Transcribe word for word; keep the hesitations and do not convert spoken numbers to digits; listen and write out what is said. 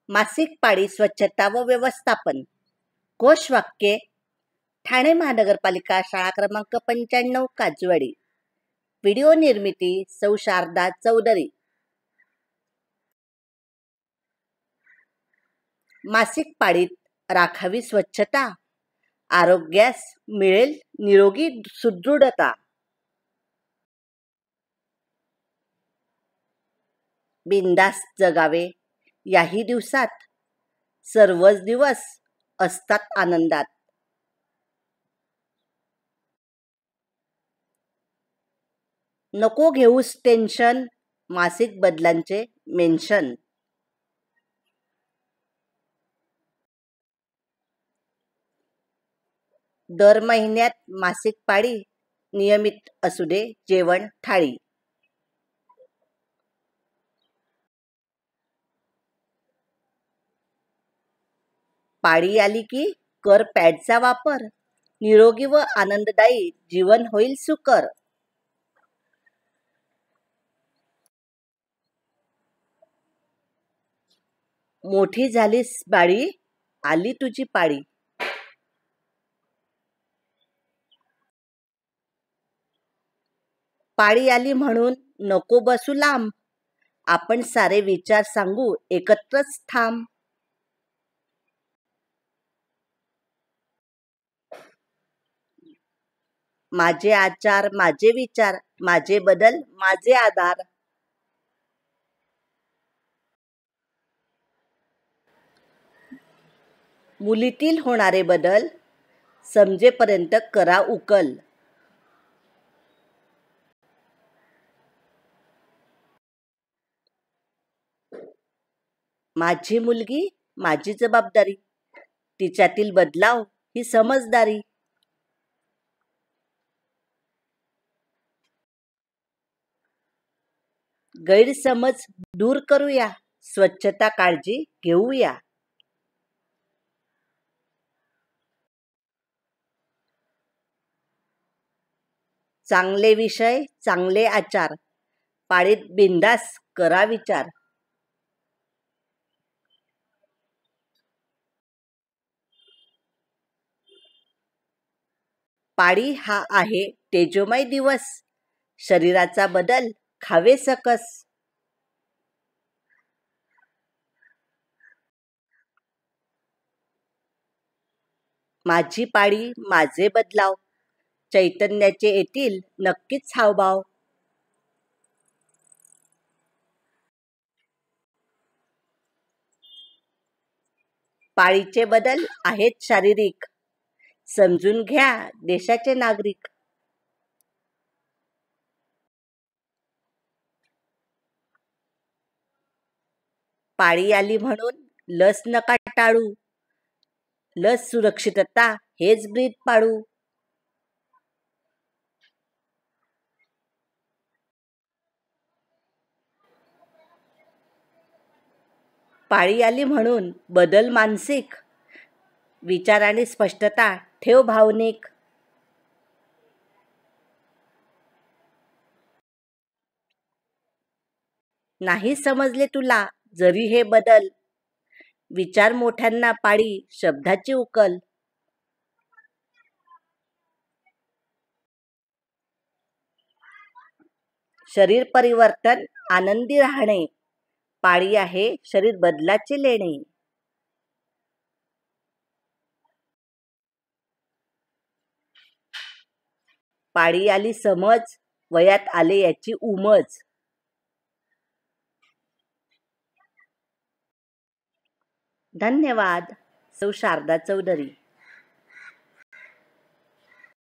मासिक पाळी स्वच्छता व व्यवस्थापन. कोश वाक्ये: ठाणे महानगरपालिका शाळा क्रमांक पंच्याण्णव काजूवाडी. व्हिडिओ निर्मिती सौ शारदा चौधरी. मासिक पाळीत राखावी स्वच्छता, आरोग्यास मिळेल निरोगी सुदृढता. बिनधास्त जगावे. याही दिवसात सर्वच दिवस असतात आनंदात. नको घेऊस टेन्शन, मासिक बदलांचे मेन्शन. दर महिन्यात मासिक पाळी, नियमित असू दे जेवण थाळी. पाळी आली की कर पॅडचा वापर, निरोगी व आनंददायी जीवन होईल सुकर. मोठी झालीस बाळी, आली तुझी पाळी. पाळी आली म्हणून नको बसू लांब, आपण सारे विचार सांगू एकत्रच थांब. माझे आचार माझे विचार, माझे बदल माझे आधार. मुलीतील होणारे बदल समजेपर्यंत करा उकल. माझी मुलगी माझी जबाबदारी, तिच्यातील बदलाव ही समजदारी. गैरसमज दूर करूया, स्वच्छता काळजी घेऊया. चांगले विषय चांगले आचार, पाळीत बिनधास्त करा विचार. पाळी हा आहे तेजोमय दिवस, शरीराचा बदल खावे सकस. माझी पाळी माझे बदलाव, चैतन्याचे येतील नक्कीच हावभाव. पाळीचे बदल आहेत शारीरिक, समजून घ्या देशाचे नागरिक. पाळी आली म्हणून लस नका टाळू, लस सुरक्षितता हेच ब्रीद पाडू. पाळी आली म्हणून बदल मानसिक, विचाराने स्पष्टता ठेव भावनिक. नाही समजले तुला जरी हे बदल, विचार मोठ्यांना पाळी शब्दाची उकल. शरीर परिवर्तन आनंदी राहणे, पाळी आहे शरीर बदलाचे लेणे. पाळी आली समज, वयात आले याची उमज. धन्यवाद. सौ शारदा चौधरी.